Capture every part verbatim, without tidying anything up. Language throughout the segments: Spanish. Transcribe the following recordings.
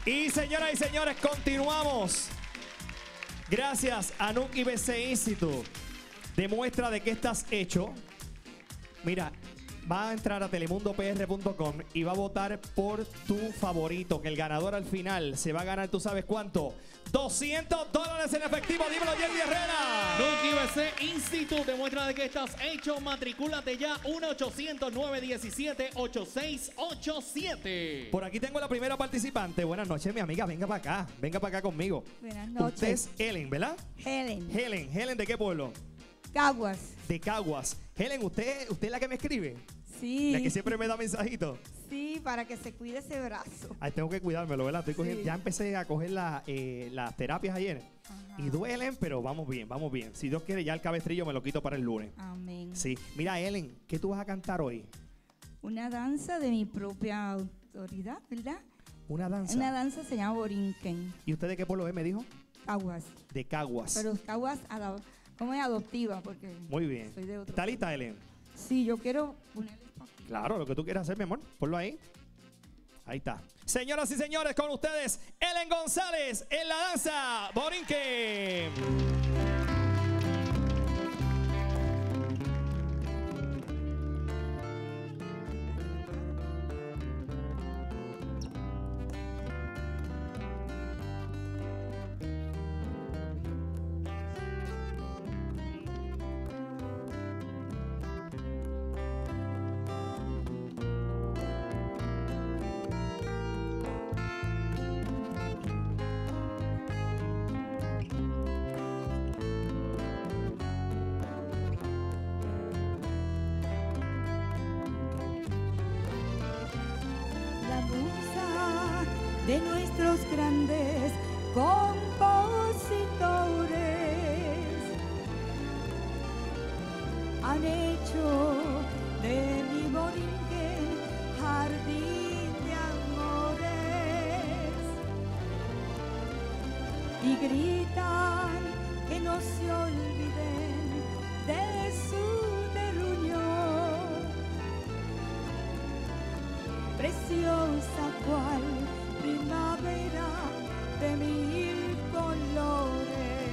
Y señoras y señores, continuamos. Gracias a Nuke I B C Institute. Demuestra de qué estás hecho. Mira, va a entrar a telemundo p r punto com y va a votar por tu favorito, que el ganador al final se va a ganar, ¿tú sabes cuánto? doscientos dólares en efectivo. Dímelo, Jerry Herrera. Nuke I B C Institute demuestra de que estás hecho. Matricúlate ya. uno ochocientos, nueve diecisiete, ochenta y seis ochenta y siete. Por aquí tengo la primera participante. Buenas noches, mi amiga. Venga para acá. Venga para acá conmigo. Buenas noches. Usted es Helen, ¿verdad? Helen. Helen. Helen, ¿de qué pueblo? Caguas. De Caguas. Helen, ¿usted, usted es la que me escribe? Sí. La que siempre me da mensajitos. Sí, para que se cuide ese brazo. Ay, tengo que cuidármelo, ¿verdad? Estoy cogiendo- Sí. ya empecé a coger la, eh, las terapias ayer. Ajá. Y duelen, pero vamos bien, vamos bien. Si Dios quiere, ya el cabestrillo me lo quito para el lunes. Amén. Sí. Mira, Helen, ¿qué tú vas a cantar hoy? Una danza de mi propia autoridad, ¿verdad? Una danza. Una danza se llama Borinquen. ¿Y usted de qué pueblo es, me dijo? Caguas. De Caguas. Pero Caguas, ado- ¿cómo es? Adoptiva, porque Muy bien. soy de otro. ¿Está lista, Helen? Sí, yo quiero ponerle esto aquí. Claro, lo que tú quieras hacer, mi amor. Ponlo ahí. Ahí está. Señoras y señores, con ustedes, Helen González en la danza Borinquen. La musa de nuestros grandes compositores han hecho de mi Borinquen jardín de amores y gritan que no se olviden de su terruño. Preciosa cual primavera de mil colores.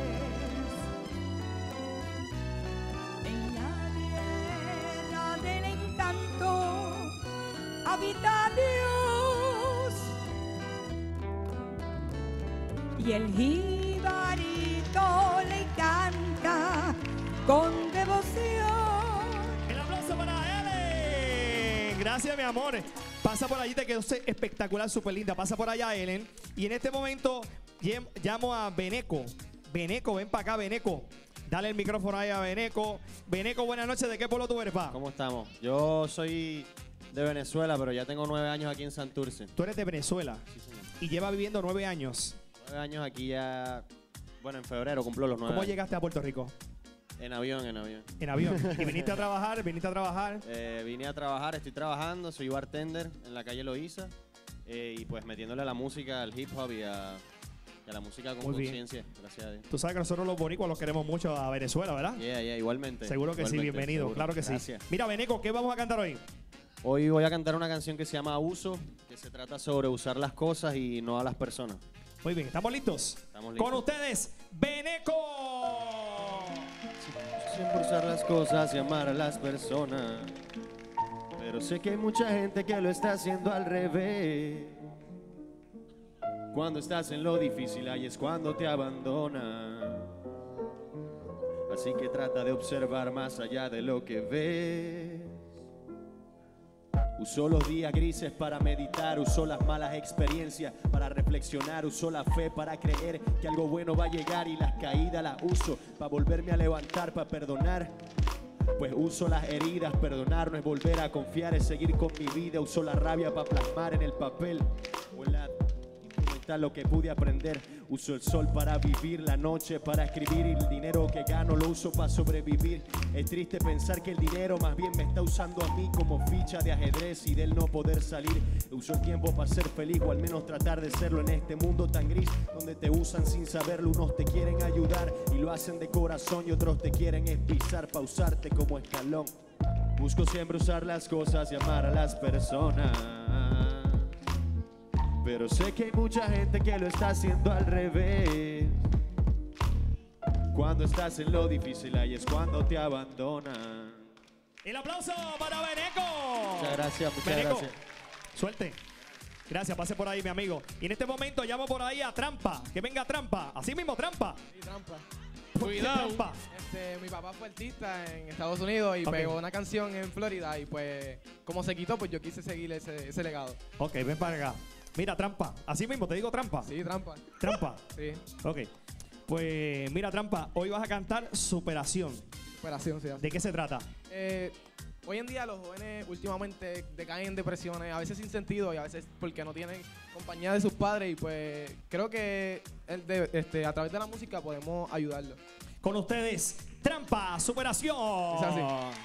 En la tierra del encanto habita Dios y el jibarito le canta con devoción. El aplauso para Helen. Gracias, mi amor. Pasa por allí, te quedó espectacular, súper linda. Pasa por allá, Helen. Y en este momento llam- llamo a Beneco. Beneco, ven para acá, Beneco. Dale el micrófono ahí a Beneco. Beneco, buenas noches. ¿De qué pueblo tú eres, pa? ¿Cómo estamos? Yo soy de Venezuela, pero ya tengo nueve años aquí en Santurce. Tú eres de Venezuela Sí, señor. y llevas viviendo nueve años. Nueve años aquí ya. Bueno, en febrero cumplo los nueve. ¿Cómo años. llegaste a Puerto Rico? En avión, en avión. En avión. ¿Y viniste a trabajar? ¿Viniste a trabajar? Eh, vine a trabajar, estoy trabajando, soy bartender en la calle Loíza. eh, y pues metiéndole a la música, al hip hop y a, y a la música con Muy bien. conciencia. Gracias a Dios. Tú sabes que nosotros los boricuas los queremos mucho a Venezuela, ¿verdad? Yeah, yeah, igualmente. Seguro que sí, igualmente, bienvenido. seguro. Claro que sí. Gracias. Mira, Beneco, ¿qué vamos a cantar hoy? Hoy voy a cantar una canción que se llama Uso, que se trata sobre usar las cosas y no a las personas. Muy bien, ¿estamos listos? Estamos listos. Con ustedes, Beneco. Siempre usar las cosas y amar a las personas. Pero sé que hay mucha gente que lo está haciendo al revés. Cuando estás en lo difícil, ahí es cuando te abandona. Así que trata de observar más allá de lo que ves. Usó los días grises para meditar, usó las malas experiencias para reflexionar, usó la fe para creer que algo bueno va a llegar y las caídas las uso para volverme a levantar, para perdonar. Pues uso las heridas, perdonar no es volver a confiar, es seguir con mi vida. Uso la rabia para plasmar en el papel o en la instrumental lo que pude aprender. Uso el sol para vivir, la noche para escribir y el dinero que gano lo uso para sobrevivir. Es triste pensar que el dinero más bien me está usando a mí como ficha de ajedrez y del no poder salir. Uso el tiempo para ser feliz o al menos tratar de serlo en este mundo tan gris donde te usan sin saberlo. Unos te quieren ayudar y lo hacen de corazón y otros te quieren pisar para usarte como escalón. Busco siempre usar las cosas y amar a las personas. pero sé que hay mucha gente que lo está haciendo al revés. Cuando estás en lo difícil, ahí es cuando te abandonan. El aplauso para Beneco. Muchas gracias, muchas Beneco, gracias. suelte. Gracias, pase por ahí, mi amigo. Y en este momento llamo por ahí a Trampa. Que venga Trampa. Así mismo, Trampa. Sí, trampa. ¿Por qué Cuidado. Trampa? Este, mi papá fue artista en Estados Unidos y Ok. pegó una canción en Florida y pues como se quitó, pues yo quise seguir ese, ese legado. Ok, ven para acá. Mira, Trampa. Así mismo, te digo Trampa. Sí, trampa. Trampa. Sí, Ok. Pues mira, Trampa, hoy vas a cantar Superación. superación, sí. ¿De qué se trata? Eh, hoy en día los jóvenes últimamente decaen en depresiones, a veces sin sentido y a veces porque no tienen compañía de sus padres y pues creo que el de- este, a través de la música podemos ayudarlos. Con ustedes, Trampa, Superación. Es así.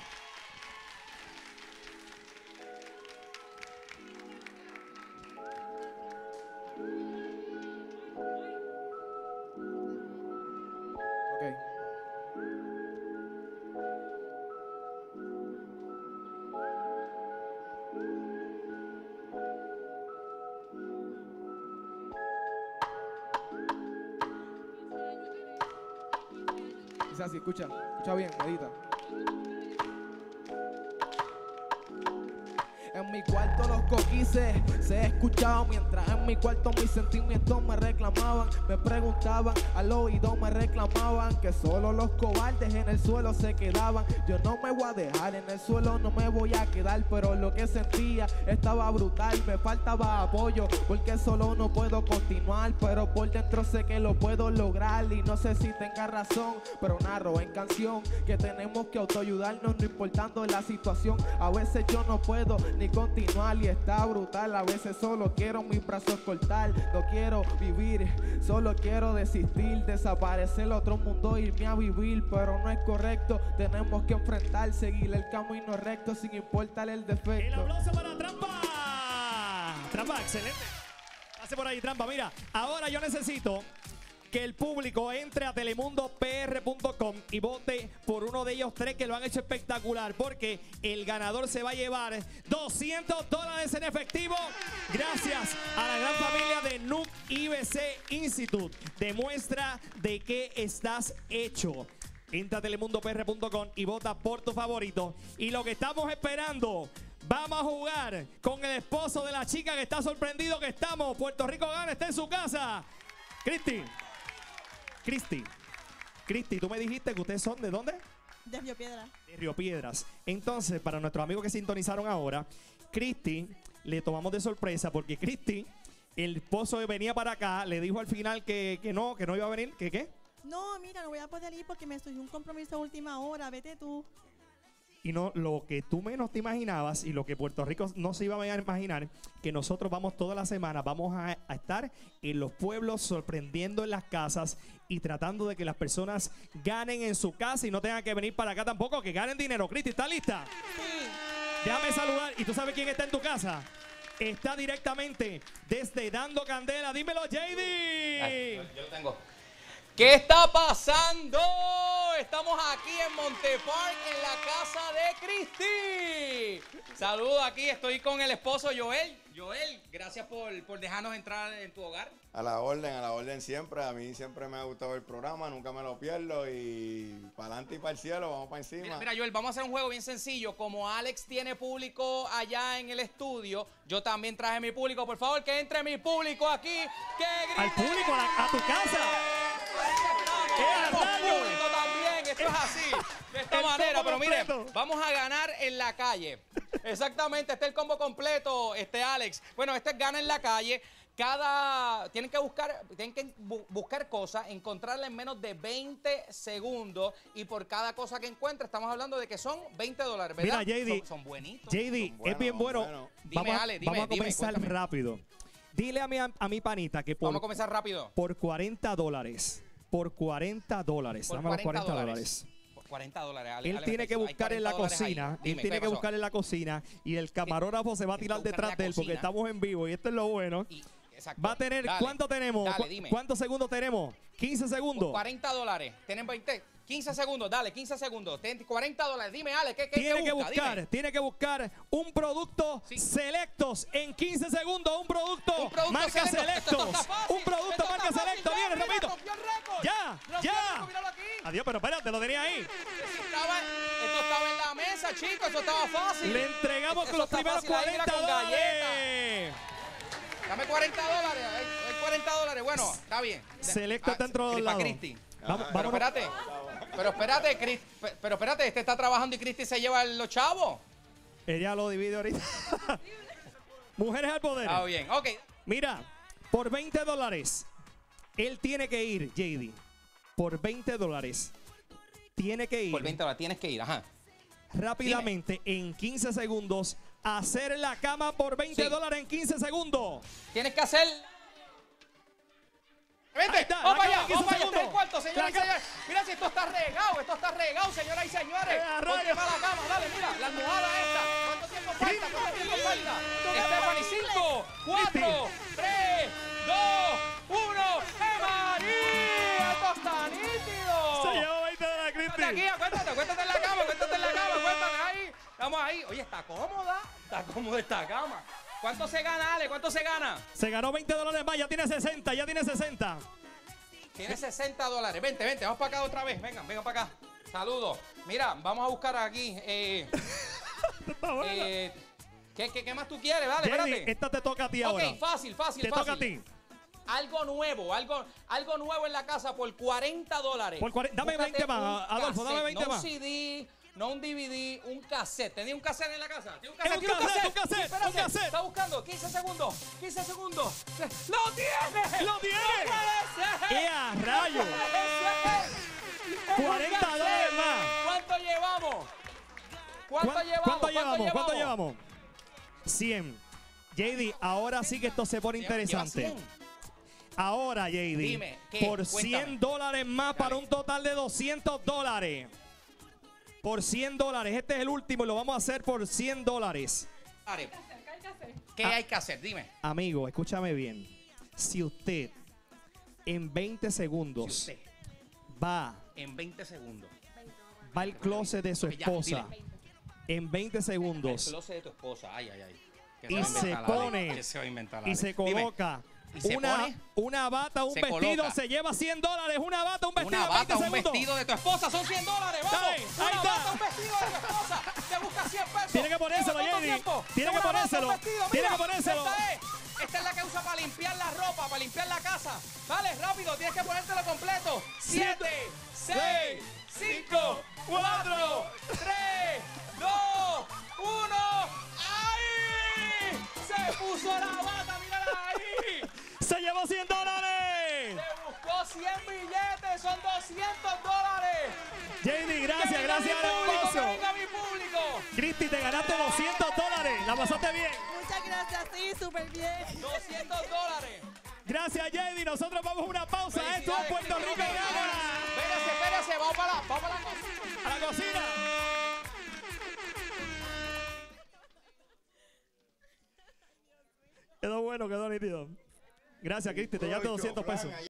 Ok. Es así, escucha, escucha bien, medita. En mi cuarto los coquices se escuchaban mientras en mi cuarto mis sentimientos me reclamaban, me preguntaban, al oído me reclamaban que solo los cobardes en el suelo se quedaban. Yo no me voy a dejar, en el suelo no me voy a quedar, pero lo que sentía estaba brutal, me faltaba apoyo porque solo no puedo continuar, pero por dentro sé que lo puedo lograr y no sé si tenga razón, pero narro en canción que tenemos que autoayudarnos no importando la situación. A veces yo no puedo ni continuar y está brutal, a veces solo quiero mis brazos cortar, no quiero vivir, solo quiero desistir, desaparecer otro mundo, irme a vivir, pero no es correcto, tenemos que enfrentar, seguir el camino recto sin importar el El defecto. aplauso para Trampa. Trampa, excelente. Pase por ahí, Trampa. Mira, ahora yo necesito que el público entre a telemundo p r punto com y vote por uno de ellos tres que lo han hecho espectacular, porque el ganador se va a llevar doscientos dólares en efectivo gracias a la gran familia de N U C I B C Institute. Demuestra de qué estás hecho. Entra a telemundo p r punto com y vota por tu favorito. Y lo que estamos esperando, vamos a jugar con el esposo de la chica que está sorprendido que estamos. Puerto Rico gana, está en su casa. Cristi. Cristi. Cristi, tú me dijiste que ustedes son ¿de dónde? De Río Piedra. De Río Piedras. Entonces, para nuestros amigos que sintonizaron ahora, Cristi le tomamos de sorpresa porque Cristi, el esposo que venía para acá, le dijo al final que, que no, que no iba a venir. ¿Que qué? No, mira, no voy a poder ir porque me estoy un compromiso a última hora. Vete tú. Y no, lo que tú menos te imaginabas y lo que Puerto Rico no se iba a imaginar, que nosotros vamos toda la semana, vamos a, a estar en los pueblos sorprendiendo en las casas y tratando de que las personas ganen en su casa y no tengan que venir para acá tampoco, que ganen dinero. Cristi, ¿está lista? Sí. Déjame saludar. ¿Y tú sabes quién está en tu casa? Está directamente desde Dando Candela. Dímelo, J D. Ay, yo, yo lo tengo. ¿Qué está pasando? Estamos aquí en Montepark, en la casa de Cristi. Saludos aquí, estoy con el esposo Joel. Joel, gracias por, por dejarnos entrar en tu hogar. A la orden, a la orden siempre. A mí siempre me ha gustado el programa, nunca me lo pierdo y para adelante y para el cielo, vamos para encima. Mira, mira, Joel, vamos a hacer un juego bien sencillo. Como Alex tiene público allá en el estudio, yo también traje mi público. Por favor, que entre mi público aquí. Que grite. Al público, a, la- a tu casa. Tenemos público también, esto es así, de esta El manera, combo pero miren, completo. vamos a ganar en la calle. Exactamente, este es el combo completo, este Alex. Bueno, este es gana en la calle. Cada, tienen que buscar, tienen que bu- buscar cosas, encontrarla en menos de veinte segundos y por cada cosa que encuentre estamos hablando de que son veinte dólares, ¿verdad? Mira, J D. Son, son buenitos. J D, Son buenos, es bien son bueno. buenos. Dime, Vamos, a- Ale, dime, vamos a dime, comenzar cuéntame. rápido. Dile a mi, a mi panita que por, Vamos a comenzar rápido. por cuarenta dólares, por cuarenta dólares, Por dame los cuarenta cuarenta dólares. dólares. Por cuarenta dólares. Ale, Él Ale, tiene me que está diciendo, hay buscar en la cuarenta dólares ahí. cocina, Dime, él ¿qué tiene que pasó? buscar en la cocina y el camarógrafo se va a Tiene tirar que buscar en detrás la de él porque cocina. estamos en vivo y esto es lo bueno. Y- Exacto. Va a tener, Dale, ¿cuánto tenemos? Dale, ¿Cu- dime. ¿Cuántos segundos tenemos? quince segundos. cuarenta dólares. Tienen veinte. quince segundos, dale, quince segundos. Ten cuarenta dólares. Dime, Ale, ¿qué, qué, Tiene qué que busca? buscar, Dime. tiene que buscar un producto Sí. Selectos en quince segundos. Un producto, Un producto marca Selectos. Selectos. Esto está fácil, Un producto esto está marca fácil. Selectos. Ya, Viene, mira, rapidito. rompió el récord. Ya, Rompió el ya. récord, míralo aquí. Adiós, pero espérate, lo tenía ahí. Esto estaba, esto estaba en la mesa, chicos. Eso estaba fácil. Le entregamos Eso los está primeros fácil ahí, mira, cuarenta con galletas. dólares. Dame cuarenta dólares. Hay, hay cuarenta dólares. Bueno, está bien. Selecto Ah, está dentro de Cris- los para lados. Cristi. Vamos, Pero vámonos. espérate. Pero espérate, Cris- pe- pero espérate, este está trabajando y Cristi se lleva los chavos. Ella lo divide ahorita. Mujeres al poder. Está bien, ok. Mira, por veinte dólares, él tiene que ir, J D. Por veinte dólares, tiene que ir Por veinte dólares tienes que ir, ajá. rápidamente en quince segundos a hacer la cama por veinte Sí. dólares en quince segundos. Tienes que hacer. Vente, Ahí está, vamos la allá, cama, quince vamos allá, este es el segundos. cuarto, señoras y La cama. señores. Mira si esto está regado, esto está regado, señoras y señores. Eh, a Ponte rayos. para la cama, dale, mira, la almohada esta. ¿Cuánto tiempo falta? ¿Cuánto tiempo falta? Stephanie, cinco, cuatro, tres, dos, uno. ¡Eh, María! ¡Esto está nítido! Se llevó veinte dólares, Acuéstate aquí, Cristi. acuéstate, acuéstate en la cama, acuéstate en la cama, acuéstate ahí. Estamos ahí. Oye, está cómoda, está cómoda esta cama. ¿Cuánto se gana, Ale? ¿Cuánto se gana? Se ganó veinte dólares más, ya tiene sesenta, ya tiene sesenta. Tiene sesenta dólares. Vente, vente, vamos para acá otra vez. Vengan, vengan para acá. Saludos. Mira, vamos a buscar aquí. Eh, Está bueno. eh, ¿qué, qué, qué más tú quieres? Dale, J D, espérate. esta te toca a ti ahora. Ok, fácil, fácil, Te fácil. toca a ti. Algo nuevo, algo, algo nuevo en la casa por cuarenta dólares. Por cuarenta, dame Búscate veinte más, un Adolfo, dame cassette, veinte no más. un C D, no un D V D, un cassette. ¿Tenía un cassette en la casa? ¿Tiene un Es un ¿Tiene cassette, un cassette, Sí, espérate. un cassette. Está buscando. quince segundos. quince segundos. ¡Lo tiene! ¡Lo tiene! ¡No puede ser! ¡Eh, a rayo! ¡Es cuarenta un cassette! dólares más. ¿Cuánto llevamos? ¿Cuánto ¿Cuán- llevamos? ¿Cuánto llevamos? ¿Cuánto llevamos? cien. J D, ahora sí que esto se pone Lleva- lleva interesante. cien. Ahora, J D, Dime, ¿qué? por Cuéntame. cien dólares más para un total de doscientos dólares. Por cien dólares. Este es el último y lo vamos a hacer por cien dólares. Are, ¿Qué Ah. hay que hacer? Dime. Amigo, escúchame bien. Si usted en veinte segundos Si usted, va, en veinte segundos. va al closet de su Ok, ya, esposa, dile. en veinte El segundos closet de tu esposa. Ay, ay, ay. ¿Qué y va a se inventar la ley? pone ¿Qué se va a inventar la y ley? se Dime. coloca ¿Y se una, pone? una bata, un Se vestido, coloca. se lleva cien dólares. Una bata, un vestido Una en bata, veinte un segundos. vestido de tu esposa son cien dólares. ¡Vamos! Dale, ahí una está. bata, un vestido de tu esposa. Te busca cien pesos. Tiene que ponérselo, ¿Lleva cuánto Jenny. tiempo? Tiene que Una bata, ponérselo. un vestido, Tiene mira, que ponérselo. Esta es. Esta es la que usa para limpiar la ropa, para limpiar la casa. Vale, rápido, tienes que ponértelo completo. siete, seis, cinco, cuatro, tres, dos, uno. ¡Ahí! Se puso la bata, mírala ahí. Se llevó cien dólares. Se buscó cien billetes, son doscientos dólares. J D, ¡Que gracias, venga gracias mi al público, esposo. ¡Que venga mi público! Cristi, te ganaste doscientos dólares. La pasaste bien. Muchas gracias, sí, súper bien. doscientos dólares. Gracias, J D. Nosotros vamos a una pausa. Esto es Felicidades, Puerto Cristi. Rico Gana. Espérese, espérese, vamos para la, vamos para la cocina. A la cocina. Quedó bueno, quedó nítido. Gracias, Cristi. Te llevaste doscientos pesos.